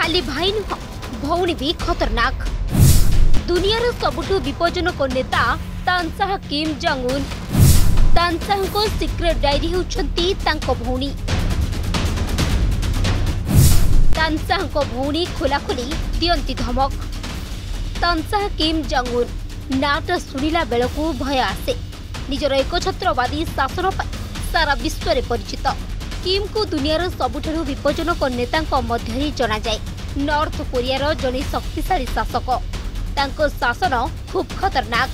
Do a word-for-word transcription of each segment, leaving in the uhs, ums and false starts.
खाली भाई नुह भौणी भी खतरनाक। दुनियार सबुठु विपज्जनक नेता तानसाह किम जोंग उन। तानसाह को सिक्रेट डायरी होउछंती तांको भौणी। तानसाह को भौणी खोलाखोली दियंती धमक। तानसाह किम जोंग उन नाट शुणिला बेलकू भय आसे। निजर एकछत्रवादी शासन पर सारा विश्व में परिचित किम को दुनियार सबुठारु विपज्जनक नेता मध्य जना जाए। नॉर्थ कोरियार जड़े शक्तिशाली शासक। तांको शासन खूब खतरनाक।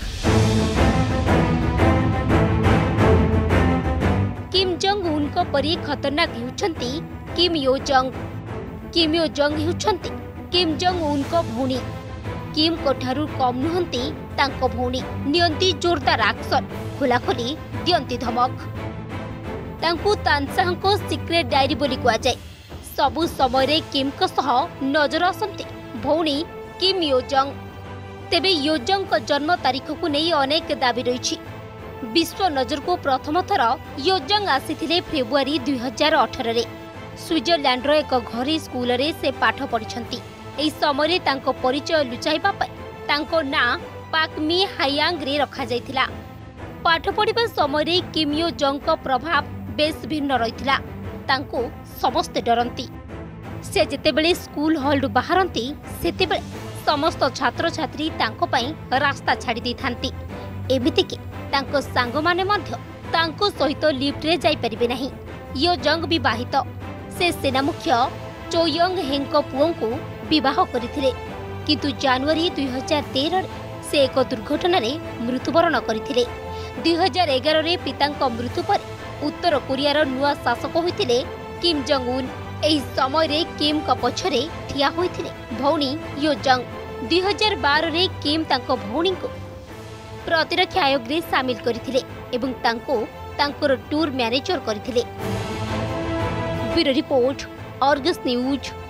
किम जोंग उन को परी खतरनाक होउछंती Kim Yo Jong. Kim Yo Jong होउछंती किम जोंग उन को भौणी। किम को ठारू कम नुहंती तांको भौणी। नियंती जोरदार एक्शन, खोलाखोली दियंती धमक। तांकू तानसाह को सिक्रेट डायरी बोली कुआ जाए। सबु समय रे किम को सह नजर आसंती भौणी किम यो जोंग। तेबे यो जोंग को जन्म तारीख को नहीं अनेक दाबी रही। विश्व नजर को प्रथम थर यो जोंग आसीथिले फेब्रुआरी दुई हजार अठारह रे। स्विट्जरलैंड रो एक घरी स्कूल रे से पाठ पढ़िछंती। एही समय रे तांको परिचय लुचाइबा पय तांको ना पाक मी हायांग रे रखा जायथिला। पाठ पढ़िबा समय रे किम यो जोंग को प्रभाव बेस भिन्न रहिथिला। तांको समस्त डरंती। से जेतेबेले स्कूल हॉल बाहरंती सेतेबेले समस्त छात्र छात्री तांको पई रास्ता छाड़ी दै थांती। एमिति कि तांको सांग माने मध्य तांको सहित लिफ्ट रे जाई परिबे नाही। यो जोंग विवाहित। से सेना मुख्य चो यंग हेंग को पुओं को विवाह करिथिले। किंतु जनवरी दुई हजार तेरह से एक दुर्घटना रे मृत्युवरण करिथिले। दुई हजार एगार रे पितांको मृत्यु पर उत्तर कोरियार नुआ शासक होइथिले किम जोंग उन। एही समय रे किम का पछरे ठिया होइथिले भौणी यो जोंग। दुई हजार बारह रे किम तांको भौणी को प्रतिरक्षा आयोग रे शामिल करिथिले एवं तांको तांकर टूर मैनेजर करिथिले। Bureau report, Argus news.